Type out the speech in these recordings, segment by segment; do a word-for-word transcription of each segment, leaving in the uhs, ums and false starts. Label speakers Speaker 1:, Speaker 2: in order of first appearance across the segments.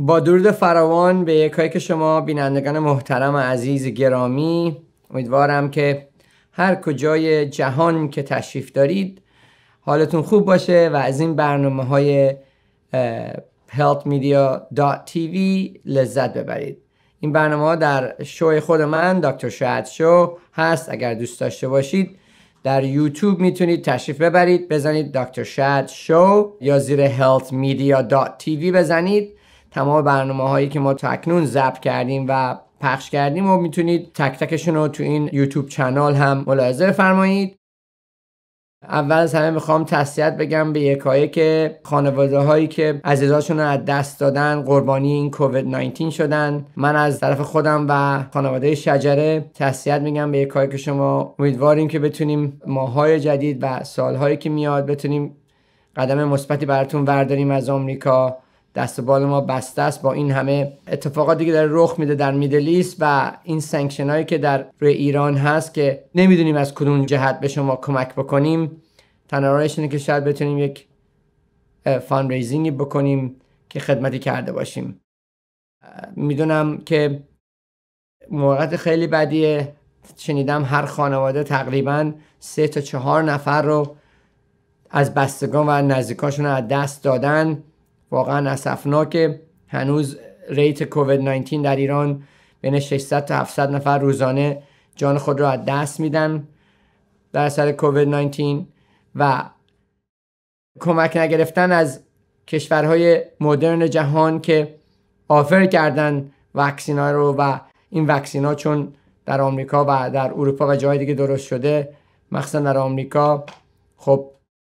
Speaker 1: با درود فراوان به یکایی که شما بینندگان محترم و عزیز گرامی، امیدوارم که هر کجای جهان که تشریف دارید حالتون خوب باشه و از این برنامه های health media dot t v لذت ببرید. این برنامه ها در شو خود من دکتر شاد شو هست. اگر دوست داشته باشید در یوتیوب میتونید تشریف ببرید، بزنید دکتر شاد شو یا زیر health media dot t v بزنید. تمام برنامه هایی که ما تکنون ضبط کردیم و پخش کردیم و میتونید تک تکشون رو تو این یوتیوب چنل هم ملاحظه فرمایید. اول از همه میخوام تسلیت بگم به یکایی که خانواده هایی که عزیزاشون رو از دست دادن، قربانی این کووید نوزده شدن. من از طرف خودم و خانواده شجره تسلیت میگم به یکایی که شما. امیدواریم که بتونیم ماهای جدید و سالهایی که میاد بتونیم قدم مثبتی براتون برداریم از آمریکا. دست و بال ما بسته است با این همه اتفاقاتی که داره رخ میده در میدل ایست و این سانکشن هایی که در روی ایران هست که نمیدونیم از کدوم جهت به شما کمک بکنیم. تنها راهش اینه که شاید بتونیم یک فاند ریزینگی بکنیم که خدمتی کرده باشیم. میدونم که موقعیت خیلی بدیه. شنیدم هر خانواده تقریبا سه تا چهار نفر رو از بستگان و نزدیکاشون از دست دادن. واقعا اسفناکه. هنوز ریت کووید نوزده در ایران بین ششصد تا هفتصد نفر روزانه جان خود را از دست میدن در اثر کووید نوزده و کمک نگرفتن از کشورهای مدرن جهان که آفر کردن واکسین ها رو و این واکسین ها چون در آمریکا و در اروپا و جای دیگه درست شده، مخصوصا در آمریکا، خب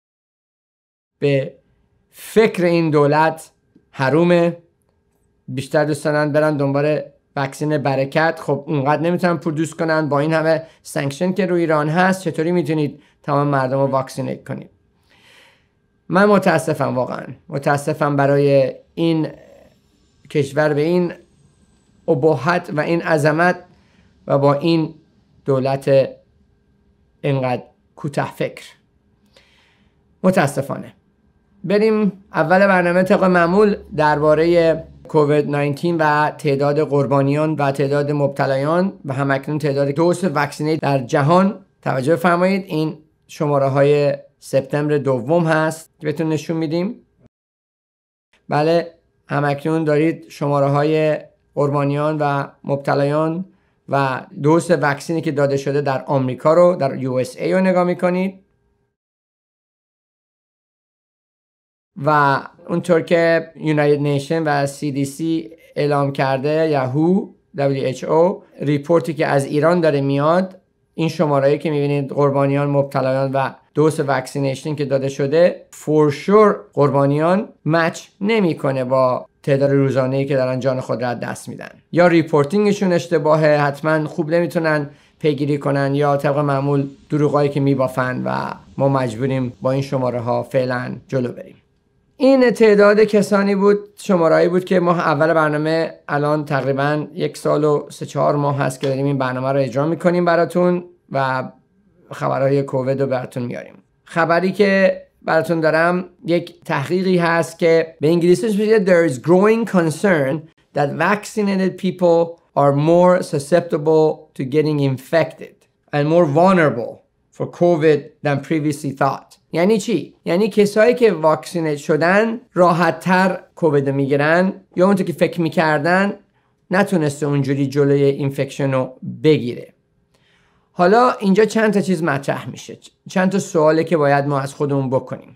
Speaker 1: به فکر این دولت حرومه. بیشتر دوست دارن برن دنبال واکسن برکت. خب اونقدر نمیتونن پرودوس کنن. با این همه سانکشن که روی ایران هست چطوری میتونید تمام مردم رو واکسینیت کنید؟ من متاسفم، واقعا متاسفم برای این کشور به این ابهت و این عظمت و با این دولت اینقدر کوتاه فکر. متاسفانه. بریم اول برنامه طبق معمول درباره کووید نوزده و تعداد قربانیان و تعداد مبتلایان و همکنون تعداد دوز واکسینه در جهان. توجه فرمایید، این شماره های سپتامبر دوم هست که بهتون نشون میدیم. بله، همکنون دارید شماره های قربانیان و مبتلایان و دوز واکسینی که داده شده در آمریکا رو، در یو اس ای رو نگاه میکنید. و اونطور که یونایتد نیشن و سی دی سی اعلام کرده یا هو دبلیو اچ او، ریپورتی که از ایران داره میاد، این شمارهایی که میبینید قربانیان، مبتلایان و دوز واکسینیشن که داده شده، فور شور قربانیان مچ نمیکنه با تعداد روزانه‌ای که دارن جان خود را از دست میدن. یا ریپورتینگشون اشتباهه، حتما خوب نمیتونن پیگیری کنن، یا طبق معمول دروغایی که میبافن و ما مجبوریم با این شماره ها فعلا جلو بریم. این تعداد کسانی بود، شمارهایی بود که ما اول برنامه، الان تقریبا یک سال و سه چهار ماه هست که داریم این برنامه رو اجرا میکنیم براتون و خبرهای کووید رو براتون میاریم. خبری که براتون دارم یک تحقیقی هست که به انگلیسیش میگه There is growing concern that vaccinated people are more susceptible to getting infected and more vulnerable for COVID than previously thought. یعنی چی؟ یعنی کسایی که واکسینه شدن راحت تر کووید میگیرن، یا اونطور که فکر میکردن نتونسته اونجوری جلوی اینفکشن رو بگیره. حالا اینجا چند تا چیز مطرح میشه، چند تا سواله که باید ما از خودمون بکنیم.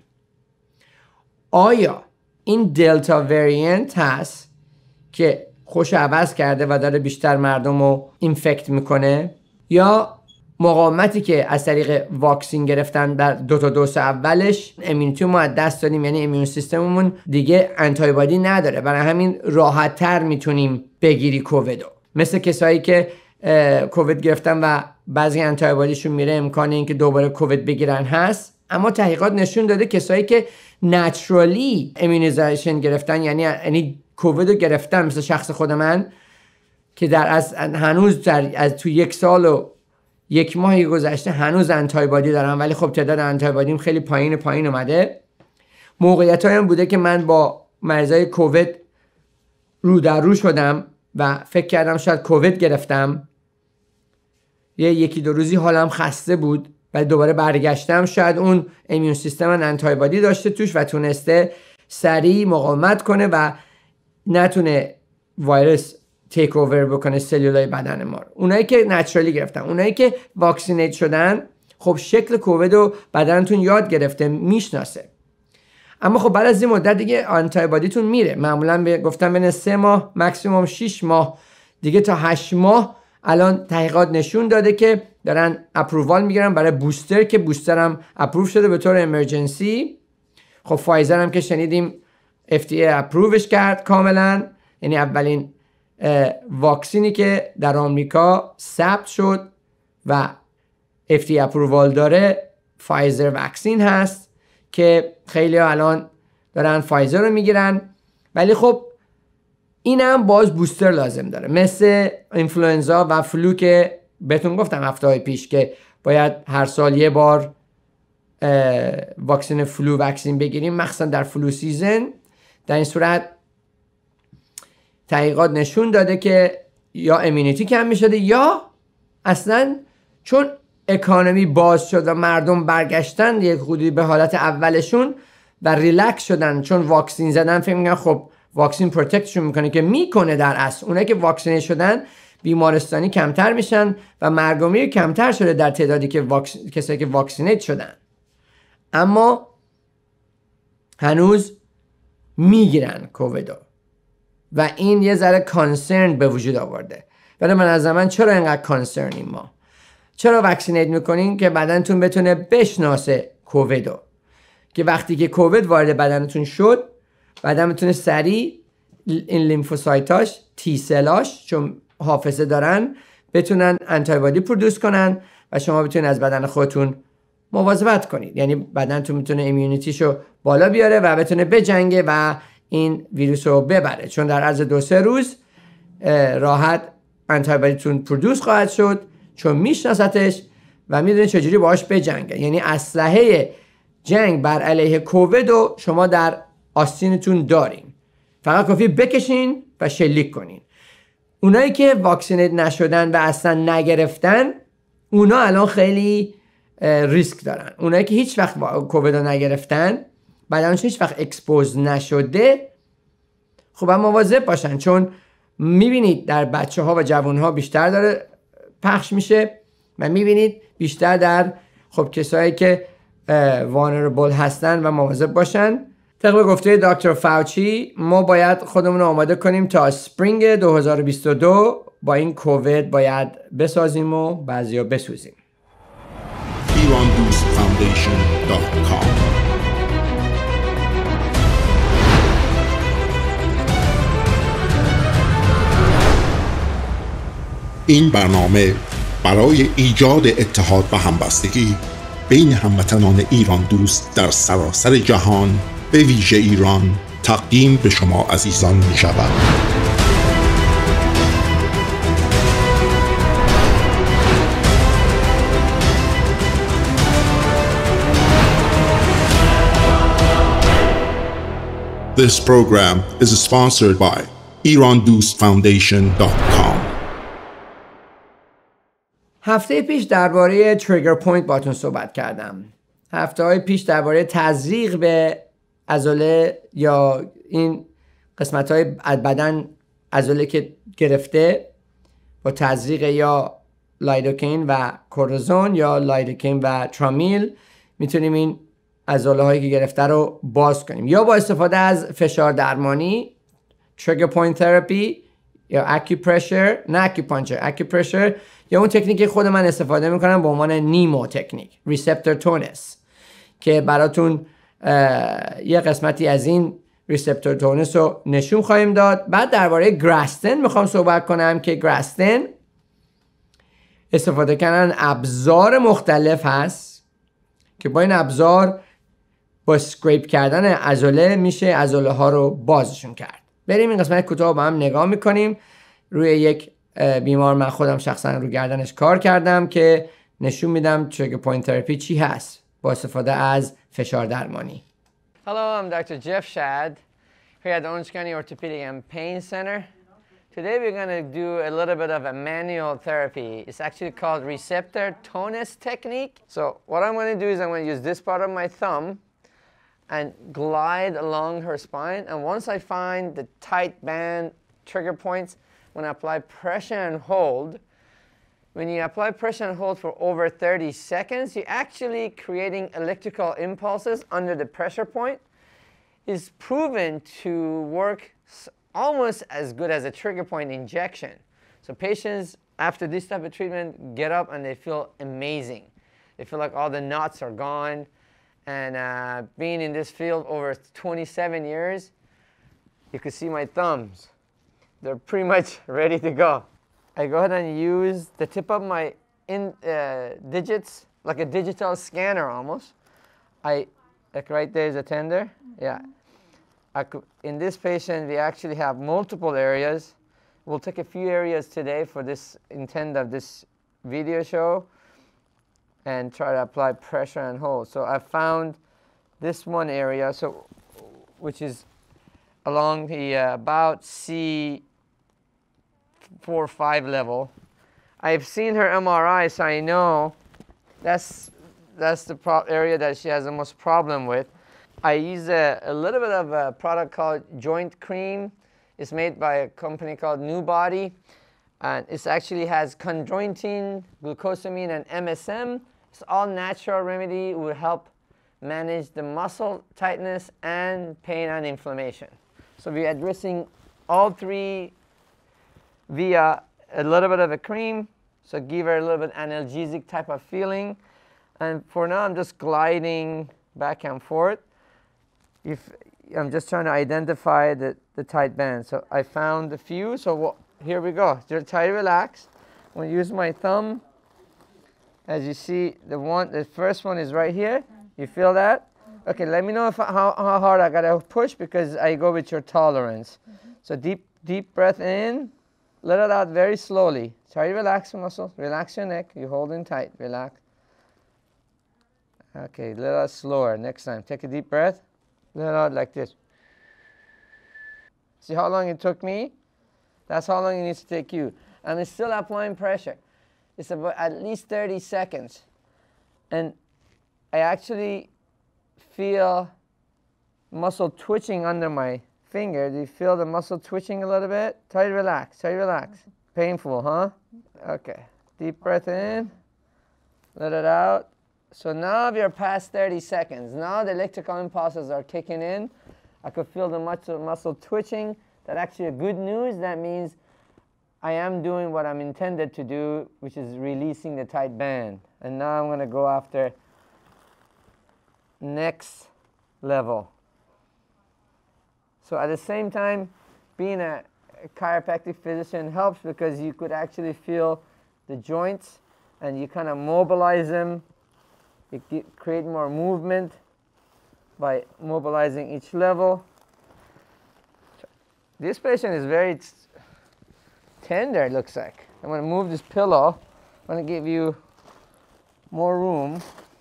Speaker 1: آیا این دلتا وریانت هست که خوش عوض کرده و داره بیشتر مردم رو اینفکت میکنه، یا مقاومتی که از طریق واکسین گرفتن در دو تا دوز اولش ایمونیتی ما از دست دادیم، یعنی ایمیون سیستممون دیگه آنتیبادی نداره، برای همین راحت تر میتونیم بگیری کوویدو. مثل کسایی که کووید گرفتن و بعضی آنتیبادیشون میره، امکان اینکه دوباره کووید بگیرن هست. اما تحقیقات نشون داده کسایی که نچرالی ایمونیزیشن گرفتن، یعنی یعنی کوویدو گرفتن، مثل شخص خود من که در از هنوز در از تو یک سال و یک ماهی گذشته هنوز آنتیبادی دارم، ولی خب تعداد آنتیبادیم خیلی پایین پایین اومده. موقعیت هایم بوده که من با مریضای کووید رو در رو شدم و فکر کردم شاید کووید گرفتم. یه یکی دو روزی حالم خسته بود و دوباره برگشتم. شاید اون ایمیون سیستم من انتایبادی داشته توش و تونسته سریع مقاومت کنه و نتونه ویروس تیک اوور بکنه سلولای بدن ما. اونایی که نچرالی گرفتن، اونایی که واکسینیت شدن، خب شکل کووید رو بدنتون یاد گرفته، میشناسه. اما خب بعد از این مدت دیگه آنتیبادیتون میره. معمولا به گفتم بین سه ماه ماکسیموم شش ماه دیگه تا هشت ماه الان تحقیقات نشون داده که دارن اپرووال میگیرن برای بوستر که بوستر هم اپروو شده به طور امرجنسی. خب فایزر هم که شنیدیم اف دی ای اپرووش کرد کاملا، یعنی اولین واکسینی که در آمریکا ثبت شد و اف دی ای اپرووال داره فایزر واکسین هست که خیلی ها الان دارن فایزر رو میگیرن. ولی خب این هم باز بوستر لازم داره، مثل اینفلوئنزا و فلو که بهتون گفتم هفته های پیش که باید هر سال یه بار واکسن فلو واکسین بگیریم، مخصوصا در فلو سیزن. در این صورت تحقیقات نشون داده که یا امیونیتی کم میشده یا اصلا چون اکانومی باز شد و مردم برگشتن یک خودی به حالت اولشون و ریلکس شدن چون واکسین زدن، فکر میکنن خب واکسین پروتکتشون میکنه که میکنه. در اصل اونایی که واکسینه شدن بیمارستانی کمتر میشن و مرگ و میر کمتر شده در تعدادی که واکس... کسایی که واکسینیت شدن، اما هنوز میگیرن کوویدو و این یه ذره کانسرن به وجود آورده. ولی من از من چرا اینقدر کانسرنیم ما؟ چرا واکسینیت میکنین؟ که بدنتون بتونه بشناسه کوویدو، که وقتی که کووید وارد بدنتون شد بدن بتونه سریع این لیمفوسایتاش، تی سلاش، چون حافظه دارن، بتونن انتیبادی پرودوس کنن و شما بتونید از بدن خودتون مواظبت کنید. یعنی بدنتون میتونه ایمیونیتیشو بالا بیاره و بتونه بجنگه و این ویروس رو ببره، چون در عرض دو سه روز راحت انتیبادیتون پرودوس خواهد شد چون میشناستش و میدونه چجوری باهاش بجنگه. یعنی اسلحه جنگ بر علیه کووید رو شما در آستینتون دارین، فقط کافی بکشین و شلیک کنین. اونایی که واکسینیت نشدن و اصلا نگرفتن، اونا الان خیلی ریسک دارن. اونایی که هیچ وقت کووید رو نگرفتن، بدنش هیچ وقت اکسپوز نشده، خب هم مواظب باشن، چون میبینید در بچه ها و جوان ها بیشتر داره پخش میشه و میبینید بیشتر در خب کسایی که وانربل هستن و مواظب باشن. طبق گفته دکتر فاوچی ما باید خودمون رو آماده کنیم تا اسپرینگ دو هزار و بیست و دو با این کووید باید بسازیم و بعضیا بسوزیم.
Speaker 2: ایران دوست فاندیشن دات کام این برنامه برای ایجاد اتحاد و همبستگی بین هموطنان ایران دوست در سراسر جهان، به ویژه ایران، تقدیم به شما عزیزان می شود. This program is sponsored by ایران دوست فاندیشن دات کام.
Speaker 1: هفته پیش درباره تریگر پوینت باتون صحبت کردم. هفته های پیش درباره تزریق به عضله یا این قسمت های بدن عضله که گرفته با تزریق یا لایدوکین و کورتیزون یا لایدوکین و ترامیل میتونیم این عضله هایی که گرفته رو باز کنیم، یا با استفاده از فشار درمانی تریگر پوینت تراپی یا اکیپرشر، نه اکیپانچر، اکیپرشر، یا اون تکنیک خود من استفاده میکنم به عنوان نیمو تکنیک، ریسپتور تونس، که براتون یه قسمتی از این ریسپتور تونس رو نشون خواهیم داد. بعد درباره گراستن میخوام صحبت کنم که گراستن استفاده کردن ابزار مختلف هست که با این ابزار با اسکریپ کردن عضله میشه عضله ها رو بازشون کرد. بریم این قسمت کوتاه با هم نگاه میکنیم. روی یک بیمار من خودم شخصا رو گردنش کار کردم که نشون میدم تریگر پوینت تراپی چی هست با استفاده از فشار درمانی. Hello, I'm Doctor Jeff Shad, here at the Orange County Orthopedic and Pain Center. Today we're going to do a little bit of a manual therapy. It's actually called receptor tonus technique. So what I'm going to do is I'm going to use this part of my thumb and glide along her spine. And once I find the tight band trigger points, when I apply pressure and hold, when you apply pressure and hold for over thirty seconds, you're actually creating electrical impulses under the pressure point. Is proven to work almost as good as a trigger point injection. So patients, after this type of treatment, get up and they feel amazing. They feel like all the knots are gone. And uh, being in this field over twenty-seven years, you can see my thumbs. They're pretty much ready to go. I go ahead and use the tip of my in, uh, digits, like a digital scanner almost. I, like right there is a tender. Yeah. I could, in this patient, we actually have multiple areas. We'll take a few areas today for this intent of this video show and try to apply pressure and hold. So I found this one area, so which is along the uh, about C four or five level. I've seen her M R I, so I know that's that's the pro area that she has the most problem with. I use a, a little bit of a product called Joint Cream. It's made by a company called New Body, and it actually has chondroitin, glucosamine, and M S M. It's all natural remedy. It will help manage the muscle tightness and pain and inflammation. So we're addressing all three via a little bit of a cream. So give her a little bit analgesic type of feeling. And for now, I'm just gliding back and forth. If I'm just trying to identify the, the tight band. So I found a few. So what, here we go. Just try to relax. I'm going to use my thumb. As you see, the one, the first one is right here. You feel that? Okay, let me know if, how, how hard I got to push because I go with your tolerance. So deep, deep breath in. Let it out very slowly. Try to relax your muscles. Relax your neck. You're holding tight. Relax. Okay, let it out slower. Next time, take a deep breath. Let it out like this. See how long it took me? That's how long it needs to take you. And it's still applying pressure. It's about at least thirty seconds. And I actually feel muscle twitching under my finger. Do you feel the muscle twitching a little bit? Try to relax. Try to relax. Painful, huh? Okay. Deep breath in. Let it out. So now we are past thirty seconds. Now the electrical impulses are kicking in. I could feel the muscle, muscle twitching. That's actually a good news. That means I am doing what I'm intended to do, which is releasing the tight band. And now I'm going to go after next level. So at the same time, being a, a chiropractic physician helps because you could actually feel the joints and you kind of mobilize them. You get, create more movement by mobilizing each level. This patient is very tender, it looks like. I'm going to move this pillow. I'm going to give you more room.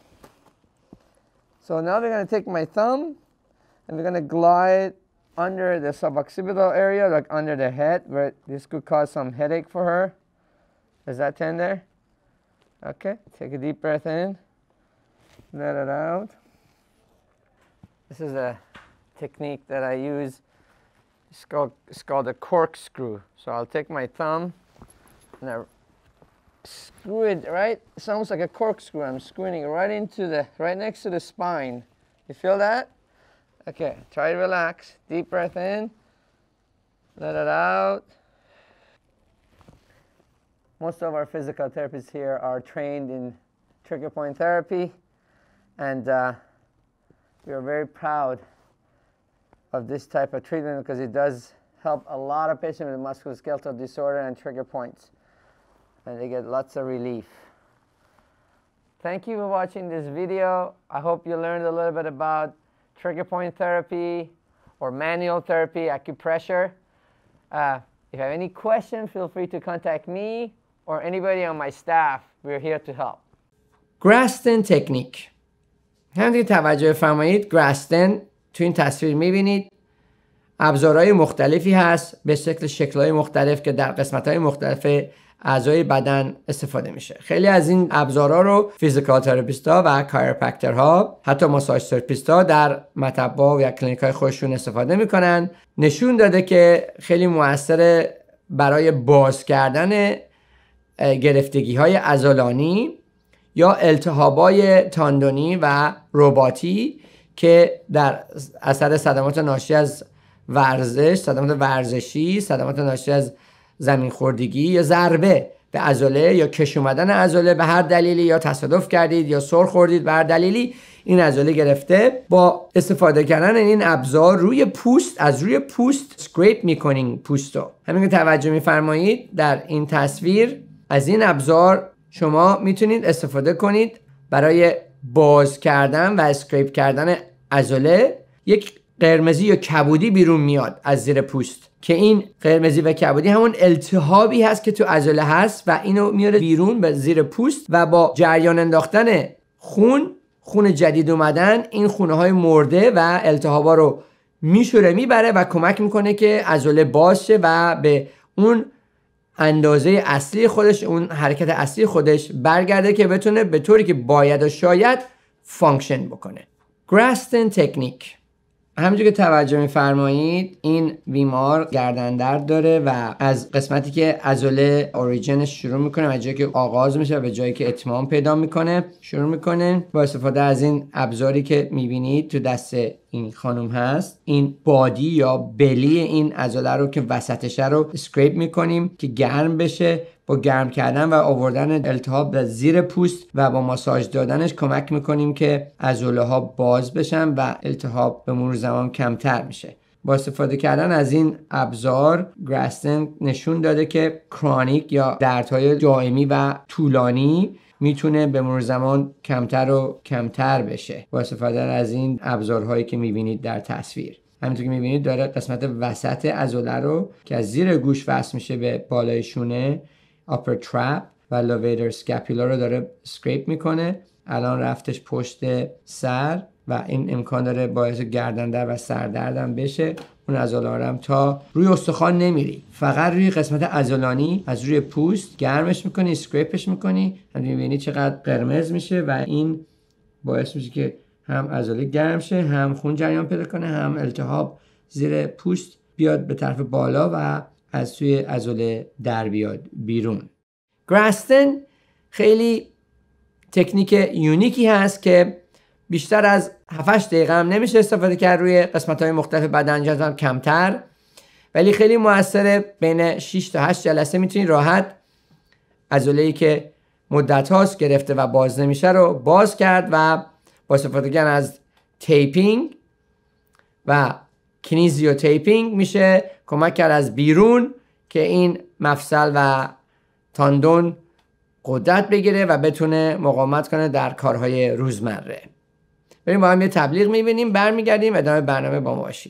Speaker 1: So now we're going to take my thumb and we're going to glide under the suboccipital area, like under the head, where this could cause some headache for her. Is that tender? Okay, take a deep breath in. Let it out. This is a technique that I use. It's called, it's called a corkscrew. So I'll take my thumb and I screw it right. It sounds like a corkscrew. I'm screwing it right into the, right next to the spine. You feel that? Okay, try to relax. Deep breath in. Let it out. Most of our physical therapists here are trained in trigger point therapy. And uh, we are very proud of this type of treatment because it does help a lot of patients with musculoskeletal disorder and trigger points. And they get lots of relief. Thank you for watching this video. I hope you learned a little bit about trigger point therapy or manual therapy, acupressure. Uh, if you have any questions, feel free to contact me or anybody on my staff. We're here to help. Graston Technique. همونطور که توجه فرمایید گرستن تو این تصویر میبینید ابزارهای مختلفی هست به شکل شکل‌های مختلف که در قسمت‌های مختلف اعضای بدن استفاده میشه. خیلی از این ابزارها رو فیزیکال تراپیست‌ها و کایروپرکتورها، حتی ماساژ تراپیست‌ها در مطب‌ها و کلینیک‌های خودشون استفاده میکنن. نشون داده که خیلی موثر برای باز کردن گرفتگی‌های عضلانی یا التهاب‌های تاندونی و رباطی که در اثر صدمات ناشی از ورزش، صدمات ورزشی، صدمات ناشی از زمین خوردگی یا ضربه به عضله یا کش اومدن عضله به هر دلیلی، یا تصادف کردید یا سر خوردید به هر دلیلی این عضله گرفته، با استفاده کردن این ابزار روی پوست، از روی پوست اسکریپ میکنین پوستو. همین که توجه میفرمایید در این تصویر، از این ابزار شما میتونید استفاده کنید برای باز کردن و اسکریپ کردن عضله. یک قرمزی یا کبودی بیرون میاد از زیر پوست که این قرمزی و کبودی همون التهابی هست که تو عضله هست و اینو میاره بیرون به زیر پوست و با جریان انداختن خون، خون جدید اومدن، این خونه های مرده و التهابا رو میشوره میبره و کمک میکنه که عضله باز شه و به اون اندازه اصلی خودش، اون حرکت اصلی خودش برگرده که بتونه به طوری که باید و شاید فانکشن بکنه. گراستن تکنیک. همونجور که توجه میفرمایید این بیمار گردن درد داره و از قسمتی که عضله اوریجینش شروع میکنه و جایی که آغاز میشه و به جایی که اتمام پیدا میکنه شروع میکنه با استفاده از این ابزاری که میبینید تو دست این خانم هست. این بادی یا بلی این عضله رو که وسطشه رو اسکریپ میکنیم که گرم بشه. با گرم کردن و آوردن التهاب به زیر پوست و با ماساژ دادنش کمک میکنیم که عضله ها باز بشن و التهاب به مرور زمان کمتر میشه. با استفاده کردن از این ابزار گراستن نشون داده که کرونیک یا دردهای دائمی و طولانی میتونه به مرور زمان کمتر و کمتر بشه با استفاده از این ابزارهایی که میبینید در تصویر. همینطور که میبینید داره قسمت وسط عضله رو که از زیر گوش وصل میشه به بالای شونه، upper trap و levator scapula رو داره اسکریپ میکنه. الان رفتش پشت سر و این امکان داره باعث گردن درد و سردرد هم بشه. اون عضله هم تا روی استخوان نمیری، فقط روی قسمت عضلانی از روی پوست گرمش میکنی، اسکریپش میکنی. هم میبینی چقدر قرمز میشه و این باعث میشه که هم عضله گرم شه، هم خون جریان پیدا کنه، هم التهاب زیر پوست بیاد به طرف بالا و از سوی عضله در بیاد بیرون. گراستن خیلی تکنیک یونیکی هست که بیشتر از هفت هشت دقیقه هم نمیشه استفاده کرد روی قسمت‌های مختلف بدن، جزو کمتر، ولی خیلی موثره. بین شش تا هشت جلسه میتونید راحت عضله‌ای که مدت هاست گرفته و باز نمیشه رو باز کرد و با استفاده کردن از تیپینگ و کنیزیو تیپینگ میشه کمک کرد از بیرون که این مفصل و تاندون قدرت بگیره و بتونه مقاومت کنه در کارهای روزمره. بریم با هم یه تبلیغ میبینیم، برمیگردیم ادامه برنامه با ما باشید.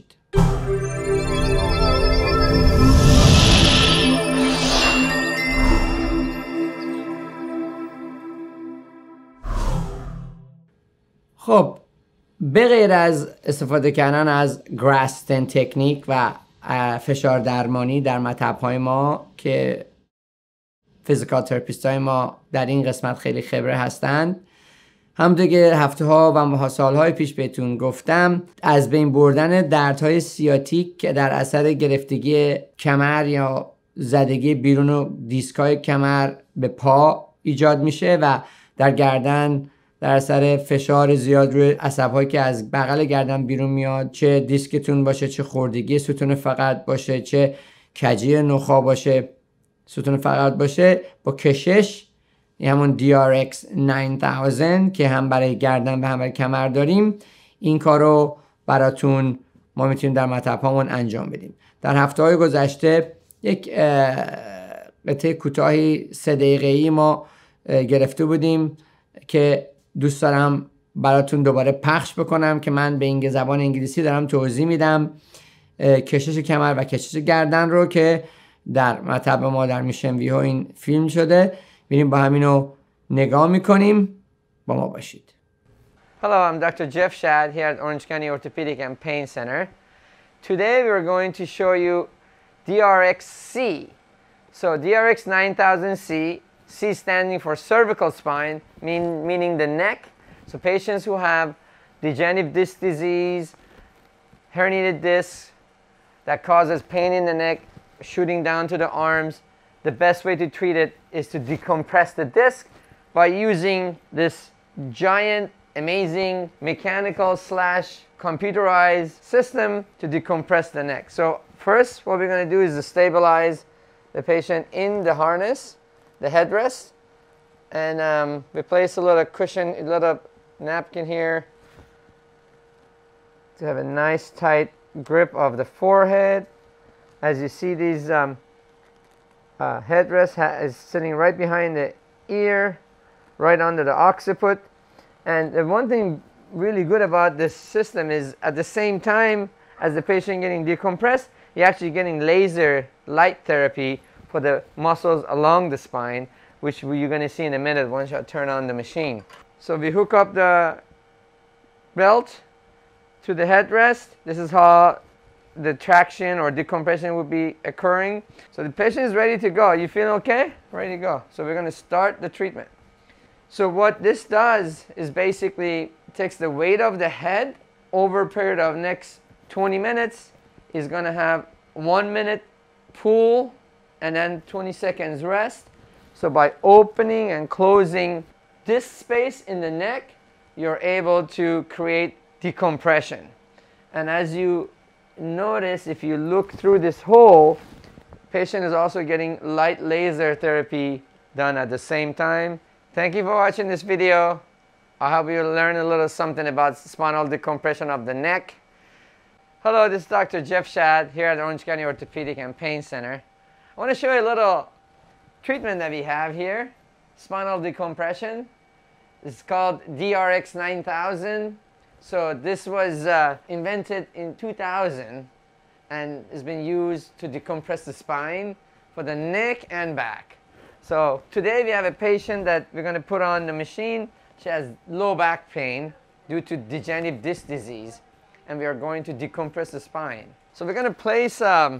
Speaker 1: خب به غیر از استفاده کردن از گراستن تکنیک و فشار درمانی در مطب‌های ما که فیزیکال تراپیست های ما در این قسمت خیلی خبره هستند، همونطور که هفته ها و ماه سالهای پیش بهتون گفتم، از بین بردن دردهای سیاتیک که در اثر گرفتگی کمر یا زدگی بیرون و دیسکای کمر به پا ایجاد میشه و در گردن در اثر فشار زیاد روی عصب‌هایی که از بغل گردن بیرون میاد، چه دیسکتون باشه، چه خوردگی ستون فقط باشه، چه کجی نخاع باشه، ستون فقط باشه، با کشش همون دی آر اکس نه هزار که هم برای گردن و هم برای کمر داریم، این کارو براتون ما میتونیم در مطب‌هامون انجام بدیم. در هفته‌های گذشته یک قطعه کوتاهی سه دقیقه‌ای ما گرفته بودیم که دوست دارم براتون دوباره پخش بکنم که من به این زبان انگلیسی دارم توضیح میدم کشش کمر و کشش گردن رو که در مطب ما در میشن وی ها این فیلم شده. بریم با همینو نگاه میکنیم، با ما باشید. Hello, I'm Doctor Jeff Shad here at Orange County Orthopedic and Pain Center. today we're going to show you D R X C. So D R X nine thousand C, C standing for cervical spine, mean, meaning the neck. So patients who have degenerative disc disease, herniated discs that causes pain in the neck, shooting down to the arms, the best way to treat it is to decompress the disc by using this giant, amazing mechanical slash computerized system to decompress the neck. So first, what we're going to do is to stabilize the patient in the harness, the headrest, and um, we place a little cushion, a little napkin here to have a nice tight grip of the forehead. As you see, these um, uh, headrest ha is sitting right behind the ear, right under the occiput. And the one thing really good about this system is at the same time as the patient getting decompressed, you're actually getting laser light therapy for the muscles along the spine, which you're going to see in a minute once I turn on the machine. So we hook up the belt to the headrest. This is how the traction or decompression would be occurring. So the patient is ready to go. You feel okay? Ready to go. So we're going to start the treatment. So what this does is basically takes the weight of the head over a period of next twenty minutes. Is going to have one minute pull and then twenty seconds rest. So by opening and closing this space in the neck, you're able to create decompression. And as you notice, if you look through this hole, patient is also getting light laser therapy done at the same time. Thank you for watching this video. I hope you learned a little something about spinal decompression of the neck. Hello, this is Doctor Jeff Shad here at Orange County Orthopedic and Pain Center. I want to show you a little treatment that we have here, spinal decompression. It's called D R X nine thousand. So this was uh, invented in two thousand and has been used to decompress the spine for the neck and back. So today we have a patient that we're going to put on the machine. She has low back pain due to degenerative disc disease, and we are going to decompress the spine. So we're going to place um,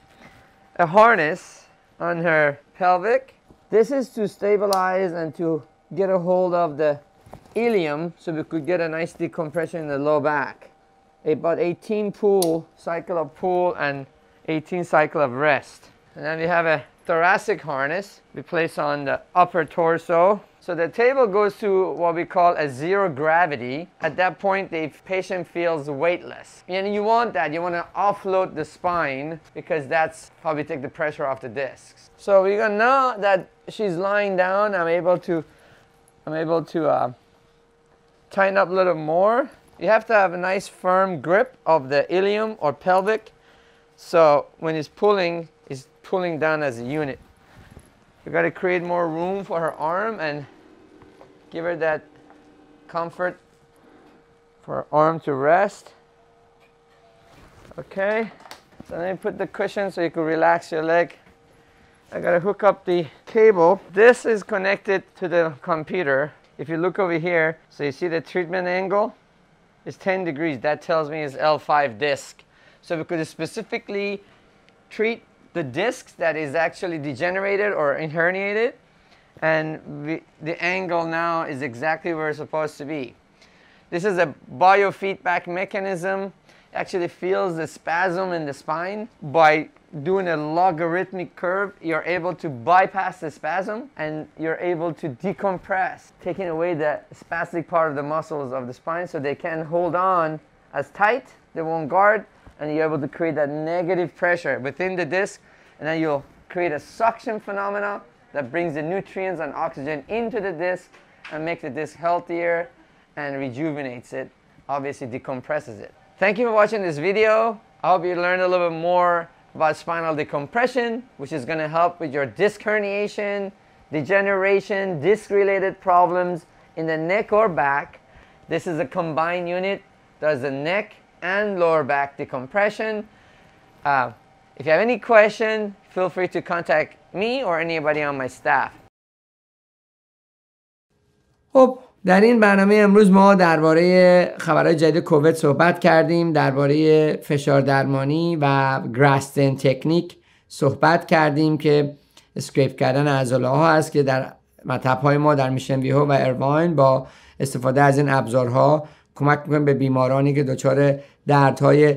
Speaker 1: a harness on her pelvic. This is to stabilize and to get a hold of the ilium so we could get a nice decompression in the low back. About eighteen pull, cycle of pull and eighteen cycle of rest. And then we have a thoracic harness we place on the upper torso. So the table goes to what we call a zero gravity. At that point, the patient feels weightless. And you want that. You want to offload the spine because that's how we take the pressure off the discs. So we're gonna know that she's lying down. I'm able to, I'm able to uh, tighten up a little more. You have to have a nice firm grip of the ilium or pelvic. So when it's pulling, it's pulling down as a unit. You got to create more room for her arm and give her that comfort for her arm to rest. Okay, so then you put the cushion so you can relax your leg. I got to hook up the cable. This is connected to the computer. If you look over here, so you see the treatment angle is ten degrees. That tells me it's L five disc. So we could specifically treat the discs that is actually degenerated or herniated, and we, the angle now is exactly where it's supposed to be. This is a biofeedback mechanism. It actually feels the spasm in the spine. By doing a logarithmic curve, you're able to bypass the spasm and you're able to decompress, taking away the spastic part of the muscles of the spine so they can hold on as tight, they won't guard, and you're able to create that negative pressure within the disc, and then you'll create a suction phenomena that brings the nutrients and oxygen into the disc and makes the disc healthier and rejuvenates it, obviously decompresses it. Thank you for watching this video. I hope you learned a little bit more about spinal decompression, which is going to help with your disc herniation, degeneration, disc-related problems in the neck or back. This is a combined unit, does the neck and lower back decompression. Uh, if you have any question, feel free to contact me or anybody on my staff. خب در این برنامه امروز ما درباره خبرهای جدید کووید صحبت کردیم، درباره فشار درمانی و گراستن تکنیک صحبت کردیم که اسکریپ کردن عضله‌ها هست که در مطب‌های ما در میشن ویهو و ایرواین با استفاده از این ابزارها کمک می‌کنیم به بیمارانی که دچار دردهای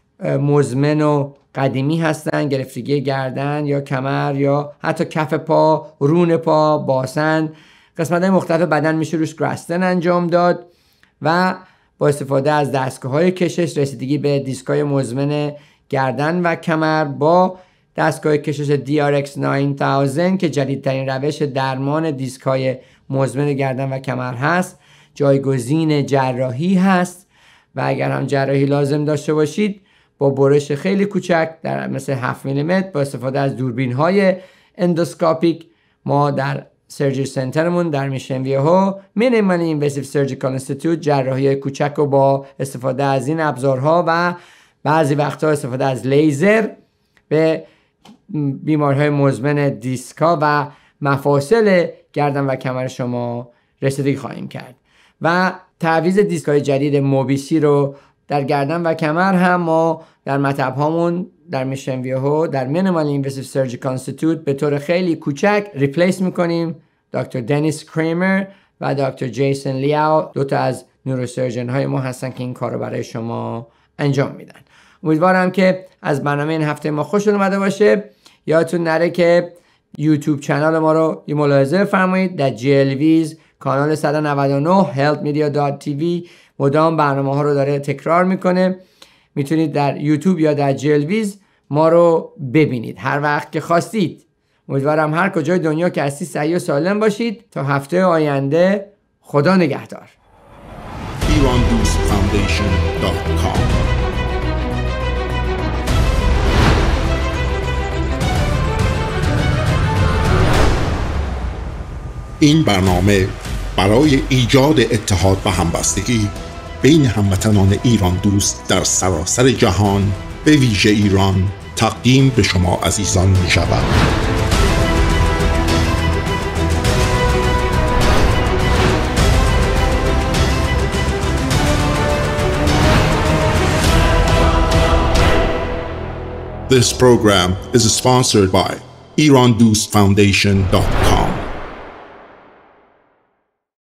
Speaker 1: مزمن و قدیمی هستن، گرفتگی گردن یا کمر یا حتی کف پا، رون پا، باسن، قسمت‌های مختلف بدن میشه روش گراستن انجام داد و با استفاده از دستگاه‌های کشش رسیدگی به دیسک‌های مزمن گردن و کمر با دستگاه کشش دی آر اکس نه هزار که جدیدترین روش درمان دیسک‌های مزمن گردن و کمر هست، جایگزین جراحی هست و اگر هم جراحی لازم داشته باشید با برش خیلی کوچک در مثل هفت میلیمتر با استفاده از دوربین‌های اندوسکوپیک ما در سرجری سنترمون در میشن ویهو مینیمالی اینویسیو سرجیکال اینستیتوت جراحی کوچک رو با استفاده از این ابزارها و بعضی وقتها استفاده از لیزر به بیماری‌های مزمن دیسکا و مفاصل گردن و کمر شما رسیدگی خواهیم کرد و تعویض دیسک‌های جدید موبیسی رو در گردن و کمر هم ما در مطب هامون در میشن ویهو در مینیمال اینویسیو سرجیکال اینستیتوت به طور خیلی کوچک ریپلیس میکنیم. دکتر دنیس کریمر و دکتر جیسون لیاو دو تا از نوروسرجن های ما هستن که این کار رو برای شما انجام میدن. امیدوارم که از برنامه این هفته ما خوشتون اومده باشه. یادتون نره که یوتیوب چنل ما رو یه ملاحظه بفرمایید. در جی ال ویز کانال صد و نود و نه هلت مدیا دات تی وی مدام برنامه ها رو داره تکرار میکنه. میتونید در یوتیوب یا در جی ال ویز ما رو ببینید هر وقت که خواستید. امیدوارم هر کجای دنیا که هستی صحیح و سالم باشید. تا هفته آینده خدا نگهدار.
Speaker 2: ایران دوست فاندیشن دات کام این برنامه برای ایجاد اتحاد و همبستگی بین هموطنان ایران دوست در سراسر جهان به ویژه ایران تقدیم به شما عزیزان می شود. This program is sponsored by Iran Dost Foundation dot com.